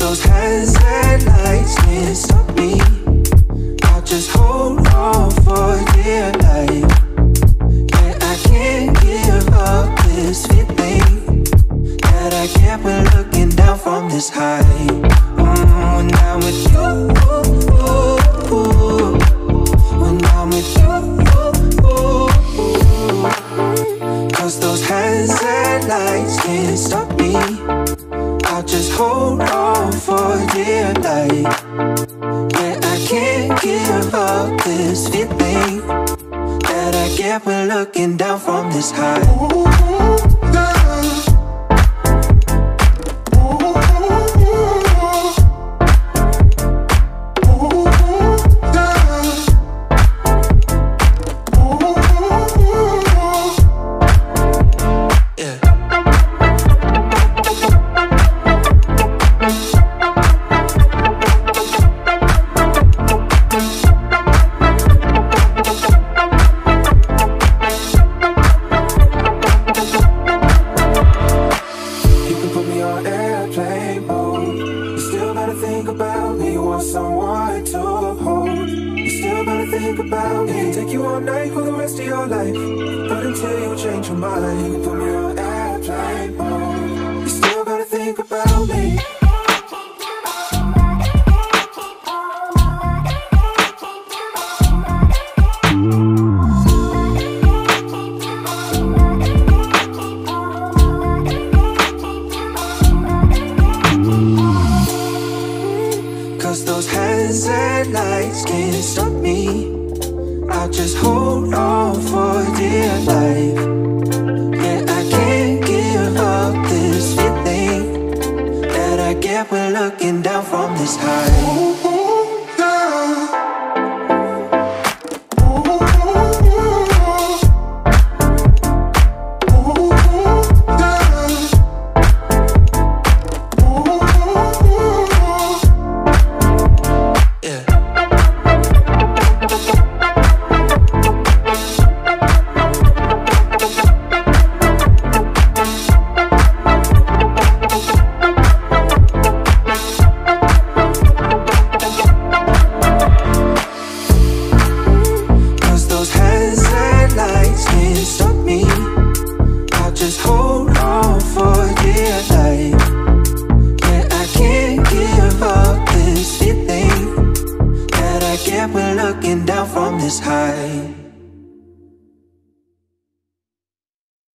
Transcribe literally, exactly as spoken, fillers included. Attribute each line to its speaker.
Speaker 1: those hazard lights can't stop me. I'll just hold on for dear life. Yeah, I can't give up this feeling that I get when looking down from this height. Mm, when I'm with you, when I'm with you, 'cause those hazard lights can't stop me. I'll just hold on for dear life. Yeah, I can't give up this feeling that I get when looking down from this height.
Speaker 2: Someone to hold. You still gotta think about me. Take you all night for the rest of your life, but until you change your mind, you can put me on airplane mode. You still gotta think about me.
Speaker 1: Those hazard lights can't stop me. I'll just hold on for dear life. Yeah, I can't give up this feeling that I get when looking down from this height. Just hold on for dear life. Yeah, I can't give up this feeling that I get when looking down from this height.